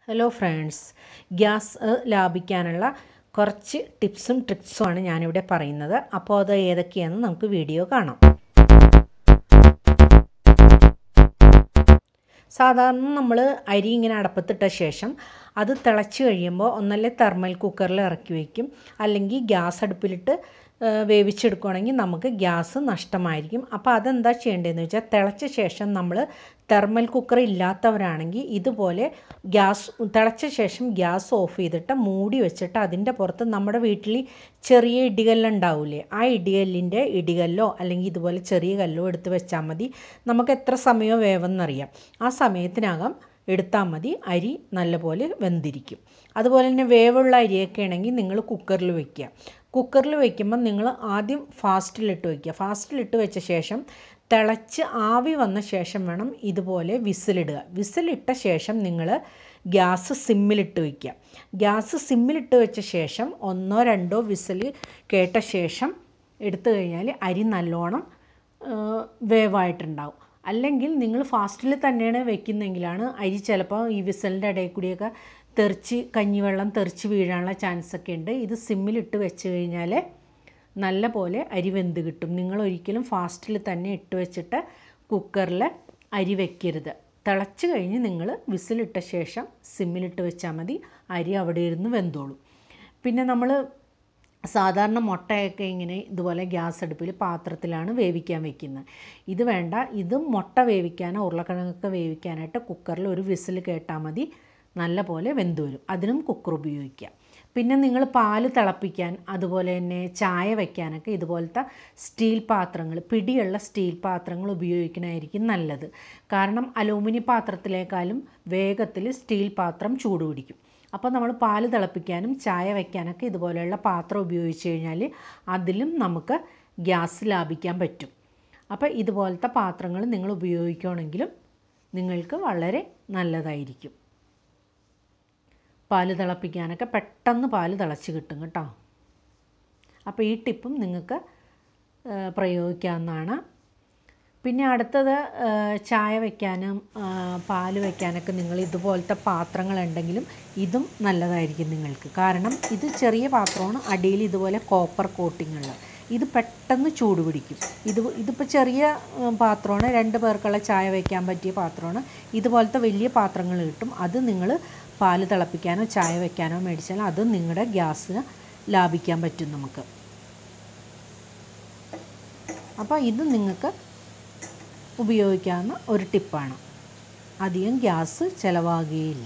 Hello friends, gas ലാഭിക്കാനുള്ള കുറച്ച് ടിപ്സും ട്രിക്സുമാണ് ഞാനിവിടെ പറയുന്നത്. അപ്പോൾ അത് ഏതൊക്കെയാണെന്ന് നമുക്ക് വീഡിയോ കാണാം. സാധാരണ നമ്മൾ അരി ഇങ്ങനെ അടപ്പത്തിട്ട ശേഷം അത് തിളച്ച് കഴിയുമ്പോൾ ഒന്നല്ലേ തെർമൽ കുക്കറിൽ ഇറക്കി വയ്ക്കും, അല്ലെങ്കിൽ ഗ്യാസ് അടുപ്പിലിട്ട് വേവിച്ചെടുക്കുകയാണെങ്കിൽ നമുക്ക് ഗ്യാസ് നഷ്ടമായിരിക്കും. അപ്പോൾ അതെന്താ ചെയ്യേണ്ടതെന്ന് വെച്ചാൽ, തിളച്ച ശേഷം നമ്മൾ തെർമൽ കുക്കർ ഇല്ലാത്തവരാണെങ്കിൽ ഇതുപോലെ തിളച്ച ശേഷം ഗ്യാസ് ഓഫ് ചെയ്തിട്ട് മൂടി വെച്ചിട്ട് അതിൻ്റെ പുറത്ത് നമ്മുടെ വീട്ടിൽ ചെറിയ ഇടികല്ലുണ്ടാവില്ലേ, ആ ഇടികല്ലോ അല്ലെങ്കിൽ ഇതുപോലെ ചെറിയ കല്ലോ എടുത്ത് വെച്ചാൽ മതി. നമുക്ക് എത്ര സമയം വേവെന്നറിയാം. ആ സമയത്തിനകം എടുത്താൽ മതി. അരി നല്ലപോലെ വെന്തിരിക്കും. അതുപോലെ തന്നെ വേവുള്ള അരിയൊക്കെ ആണെങ്കിൽ നിങ്ങൾ കുക്കറിൽ വയ്ക്കുക. കുക്കറിൽ വയ്ക്കുമ്പം നിങ്ങൾ ആദ്യം ഫാസ്റ്റിലിട്ട് വയ്ക്കുക. ഫാസ്റ്റിലിട്ട് വെച്ച ശേഷം തിളച്ച് ആവി വന്ന ശേഷം വേണം ഇതുപോലെ വിസിലിടുക. വിസിലിട്ട ശേഷം നിങ്ങൾ ഗ്യാസ് സിമ്മിലിട്ട് വയ്ക്കുക. ഗ്യാസ് സിമ്മിലിട്ട് വെച്ച ശേഷം 1-2 വിസിൽ കേട്ട ശേഷം എടുത്തു കഴിഞ്ഞാൽ അരി നല്ലോണം വേവായിട്ടുണ്ടാവും. അല്ലെങ്കിൽ നിങ്ങൾ ഫാസ്റ്റിൽ തന്നെയാണ് വെക്കുന്നതെങ്കിലാണ് അരി ചിലപ്പോൾ ഈ വിസലിൻ്റെ ഇടയിൽ കൂടിയൊക്കെ കഞ്ഞിവെള്ളം തെറിച്ച് വീഴാനുള്ള ചാൻസൊക്കെ ഉണ്ട്. ഇത് സിമ്മിലിട്ട് വെച്ച് കഴിഞ്ഞാൽ നല്ല പോലെ അരി വെന്ത് കിട്ടും. നിങ്ങൾ ഒരിക്കലും ഫാസ്റ്റിൽ തന്നെ ഇട്ട് വെച്ചിട്ട് കുക്കറിൽ അരി വെക്കരുത്. തിളച്ച് കഴിഞ്ഞ് നിങ്ങൾ വിസിലിട്ട ശേഷം സിമ്മിലിട്ട് വെച്ചാൽ മതി. അരി അവിടെ ഇരുന്ന് വെന്തോളും. പിന്നെ നമ്മൾ സാധാരണ മുട്ടയൊക്കെ ഇങ്ങനെ ഇതുപോലെ ഗ്യാസ് അടുപ്പിൽ പാത്രത്തിലാണ് വേവിക്കാൻ വെക്കുന്നത്. ഇത് വേണ്ട. ഇത് മുട്ട വേവിക്കാനോ ഉരുളക്കിഴങ്ങൊക്കെ വേവിക്കാനായിട്ട് കുക്കറിൽ ഒരു വിസിൽ കേട്ടാൽ മതി, നല്ല പോലെ വെന്ത് വരും. അതിനും കുക്കർ ഉപയോഗിക്കാം. പിന്നെ നിങ്ങൾ പാല് തിളപ്പിക്കാൻ, അതുപോലെ തന്നെ ചായ വയ്ക്കാനൊക്കെ ഇതുപോലത്തെ സ്റ്റീൽ പാത്രങ്ങൾ, പിടിയുള്ള സ്റ്റീൽ പാത്രങ്ങൾ ഉപയോഗിക്കണമായിരിക്കും നല്ലത്. കാരണം അലൂമിനിയം പാത്രത്തിലേക്കാളും വേഗത്തിൽ സ്റ്റീൽ പാത്രം ചൂട് പിടിക്കും. അപ്പോൾ നമ്മൾ പാല് തിളപ്പിക്കാനും ചായ വയ്ക്കാനൊക്കെ ഇതുപോലെയുള്ള പാത്രം ഉപയോഗിച്ച് കഴിഞ്ഞാൽ അതിലും നമുക്ക് ഗ്യാസ് ലാഭിക്കാൻ പറ്റും. അപ്പോൾ ഇതുപോലത്തെ പാത്രങ്ങൾ നിങ്ങൾ ഉപയോഗിക്കുകയാണെങ്കിലും നിങ്ങൾക്ക് വളരെ നല്ലതായിരിക്കും. പാല് തിളപ്പിക്കാനൊക്കെ പെട്ടെന്ന് പാല് തിളച്ച് കിട്ടും കേട്ടോ. അപ്പോൾ ഈ ടിപ്പും നിങ്ങൾക്ക് പ്രയോഗിക്കാവുന്നതാണ്. പിന്നെ അടുത്തത്, ചായ വയ്ക്കാനും പാല് വയ്ക്കാനൊക്കെ നിങ്ങൾ ഇതുപോലത്തെ പാത്രങ്ങളുണ്ടെങ്കിലും ഇതും നല്ലതായിരിക്കും നിങ്ങൾക്ക്. കാരണം ഇത് ചെറിയ പാത്രമാണ്, അടിയിൽ ഇതുപോലെ കോപ്പർ കോട്ടിങ്ങുള്ള. ഇത് പെട്ടെന്ന് ചൂട് പിടിക്കും. ഇതിപ്പോൾ ചെറിയ പാത്രമാണ്, 2 പേർക്കുള്ള ചായ വയ്ക്കാൻ പറ്റിയ പാത്രമാണ്. ഇതുപോലത്തെ വലിയ പാത്രങ്ങൾ കിട്ടും. അത് നിങ്ങൾ പാല് തിളപ്പിക്കാനോ ചായ വയ്ക്കാനോ മേടിച്ചാൽ അത് നിങ്ങളുടെ ഗ്യാസ് ലാഭിക്കാൻ പറ്റും നമുക്ക്. അപ്പോൾ ഇത് നിങ്ങൾക്ക് ഉപയോഗിക്കാവുന്ന ഒരു ടിപ്പാണ്. അധികം ഗ്യാസ് ചിലവാകുകയില്ല.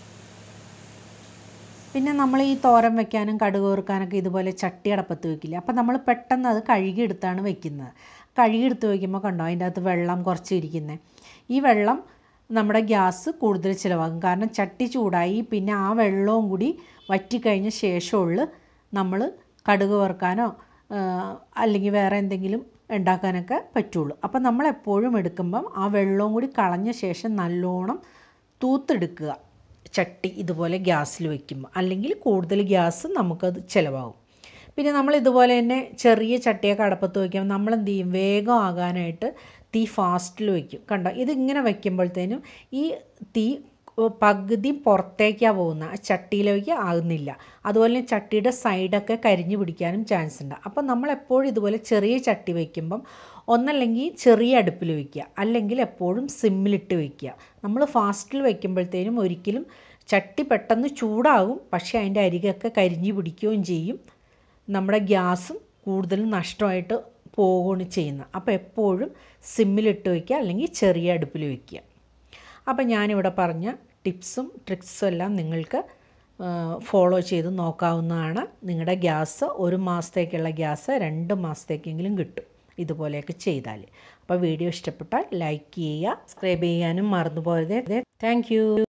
പിന്നെ നമ്മൾ ഈ തോരൻ വയ്ക്കാനും കടുക് വറുക്കാനൊക്കെ ഇതുപോലെ ചട്ടി അടപ്പത്ത് വയ്ക്കില്ല. അപ്പോൾ നമ്മൾ പെട്ടെന്ന് അത് കഴുകിയെടുത്താണ് വയ്ക്കുന്നത്. കഴുകിയെടുത്ത് വയ്ക്കുമ്പോൾ കണ്ടോ അതിൻ്റെ അകത്ത് വെള്ളം കുറച്ച് ഇരിക്കുന്നത്. ഈ വെള്ളം നമ്മുടെ ഗ്യാസ് കൂടുതൽ ചിലവാകും. കാരണം ചട്ടി ചൂടായി പിന്നെ ആ വെള്ളവും കൂടി വറ്റിക്കഴിഞ്ഞ ശേഷമുള്ളൂ നമ്മൾ കടുക് വറുക്കാനോ അല്ലെങ്കിൽ വേറെ എന്തെങ്കിലും ഉണ്ടാക്കാനൊക്കെ പറ്റുള്ളൂ. അപ്പോൾ നമ്മളെപ്പോഴും എടുക്കുമ്പം ആ വെള്ളവും കൂടി കളഞ്ഞ ശേഷം നല്ലോണം തൂത്തെടുക്കുക ചട്ടി ഇതുപോലെ ഗ്യാസിൽ വയ്ക്കുമ്പോൾ, അല്ലെങ്കിൽ കൂടുതൽ ഗ്യാസ് നമുക്കത് ചിലവാകും. പിന്നെ നമ്മൾ ഇതുപോലെ തന്നെ ചെറിയ ചട്ടിയൊക്കെ അടപ്പത്ത് വയ്ക്കുമ്പോൾ നമ്മൾ എന്ത് ചെയ്യും, വേഗം ആകാനായിട്ട് തീ ഫാസ്റ്റിൽ വയ്ക്കും. കണ്ടോ, ഇതിങ്ങനെ വയ്ക്കുമ്പോഴത്തേനും ഈ തീ പകുതി പുറത്തേക്കാണ് പോകുന്നത്, ചട്ടിയിലേക്ക് ആകുന്നില്ല. അതുപോലെ ചട്ടിയുടെ സൈഡൊക്കെ കരിഞ്ഞു പിടിക്കാനും ചാൻസ് ഉണ്ട്. അപ്പോൾ നമ്മളെപ്പോഴും ഇതുപോലെ ചെറിയ ചട്ടി വയ്ക്കുമ്പം ഒന്നല്ലെങ്കിൽ ചെറിയ അടുപ്പിൽ വയ്ക്കുക, അല്ലെങ്കിൽ എപ്പോഴും സിമ്മിലിട്ട് വയ്ക്കുക. നമ്മൾ ഫാസ്റ്റിൽ വയ്ക്കുമ്പോഴത്തേനും ഒരിക്കലും ചട്ടി പെട്ടെന്ന് ചൂടാകും, പക്ഷേ അതിൻ്റെ അരികൊക്കെ കരിഞ്ഞു പിടിക്കുകയും ചെയ്യും. നമ്മുടെ ഗ്യാസും കൂടുതൽ നഷ്ടമായിട്ട് പോവുകയാണ് ചെയ്യുന്നത്. അപ്പോൾ എപ്പോഴും സിമ്മിലിട്ട് വയ്ക്കുക, അല്ലെങ്കിൽ ചെറിയ അടുപ്പിൽ വയ്ക്കുക. അപ്പോൾ ഞാനിവിടെ പറഞ്ഞ ടിപ്സും ട്രിക്സും എല്ലാം നിങ്ങൾക്ക് ഫോളോ ചെയ്ത് നോക്കാവുന്നതാണ്. നിങ്ങളുടെ ഗ്യാസ് 1 മാസത്തേക്കുള്ള ഗ്യാസ് 2 മാസത്തേക്കെങ്കിലും കിട്ടും ഇതുപോലെയൊക്കെ ചെയ്താൽ. അപ്പോൾ വീഡിയോ ഇഷ്ടപ്പെട്ടാൽ ലൈക്ക് ചെയ്യുക, സബ്സ്ക്രൈബ് ചെയ്യാനും മറന്നു പോകരുത്. Thank U.